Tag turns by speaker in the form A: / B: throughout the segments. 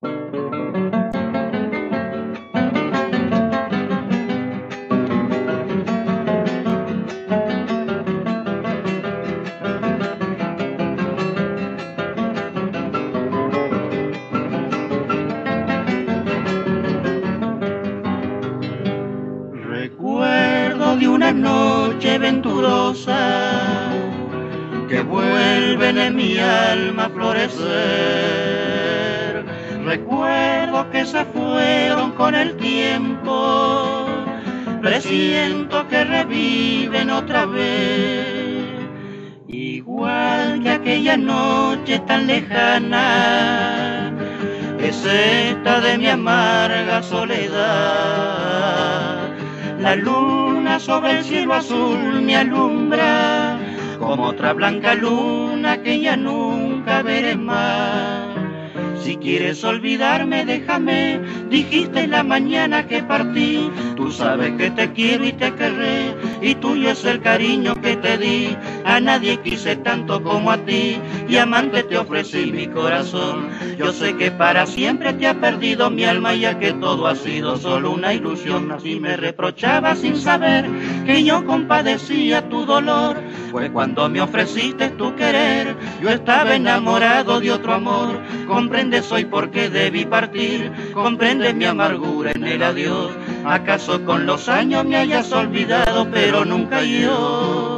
A: Recuerdo de una noche venturosa que vuelven en mi alma a florecer. Recuerdo que se fueron con el tiempo, presiento que reviven otra vez. Igual que aquella noche tan lejana, es esta de mi amarga soledad. La luna sobre el cielo azul me alumbra, como otra blanca luna que ya nunca veré más. Si quieres olvidarme, déjame, dijiste en la mañana que partí. Tú sabes que te quiero y te querré, y tuyo es el cariño que te di. A nadie quise tanto como a ti, y amante te ofrecí mi corazón. Yo sé que para siempre te ha perdido mi alma, ya que todo ha sido solo una ilusión. Así me reprochaba sin saber que yo compadecía tu dolor. Fue cuando me ofreciste tu querer, yo estaba enamorado de otro amor. Comprendes hoy por qué debí partir, comprendes mi amargura en el adiós. ¿Acaso con los años me hayas olvidado, pero nunca yo?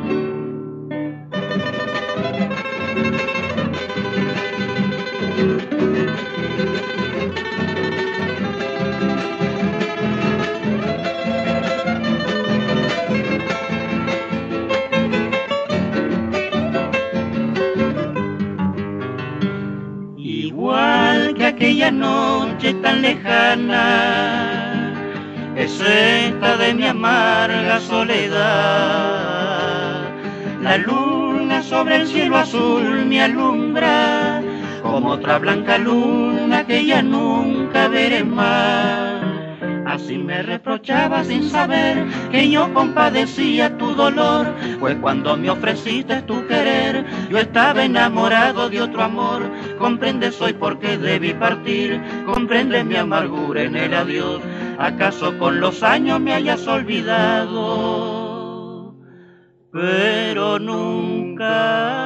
A: Igual que aquella noche tan lejana, es esta de mi amarga soledad. La luna sobre el cielo azul me alumbra, como otra blanca luna que ya nunca veré más. Así me reprochaba sin saber que yo compadecía tu dolor. Fue cuando me ofreciste tu querer, yo estaba enamorado de otro amor. Comprendes hoy por qué debí partir, comprendes mi amargura en el adiós. ¿Acaso con los años me hayas olvidado, pero nunca